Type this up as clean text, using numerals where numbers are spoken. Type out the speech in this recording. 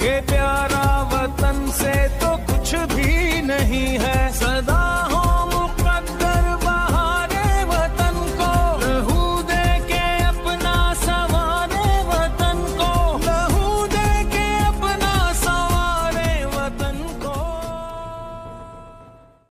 ये प्यारा वतन से तो कुछ भी नहीं है।